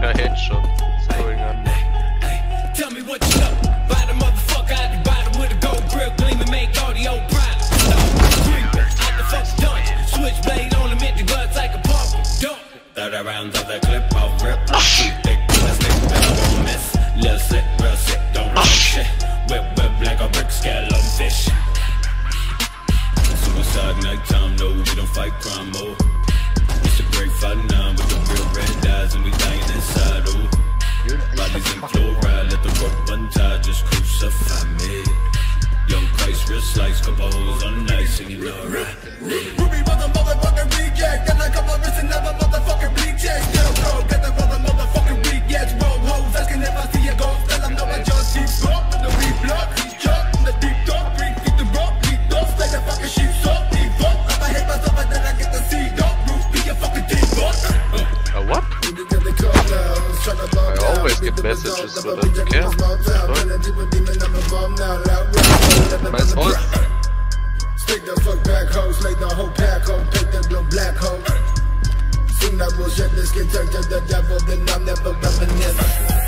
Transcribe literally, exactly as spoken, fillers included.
Motherfucker Headshot. What's going on? Tell me what you know. Buy the motherfucker out the bottom with a gold grill, gleaming, make audio prime. Creeping out the fucking dungeon. Switchblade on him, hit the guts like a pump. Dump. thirty rounds of the clip, I'll rip. Too thick, let's stick, but I won't miss. Little sick, real sick, don't run shit. Whip, whip like a brick, scale on fish. Suicide nighttime, no, we don't fight crime mode. It's a great fight now with the real red eyes, and we dying inside, oh. Bodies in chloride, let the rope untie, just crucify me. Young Christ, real slice, couple holes on nice, and you know right. Ruby was a motherfucking reject, got a couple of wrist and never motherfucking reject. Still pro, get the brother motherfucking rejects. Roll hoes, asking if I see a ghost, tell them no, I just keep broke. The re-block, shot in the deep dark, three feet the rope, deep dark, play the fucking sheep soft, deep fuck. If I hate myself, and then I get the seed dark, roof be a fucking deep fuck. A what? I always get messages so that you care. Nice voice. Stick the fuck back hoes, lay the whole pack home, take the blue black hole. Sing that bullshit, this get turned to the devil, then I'll never reminisce.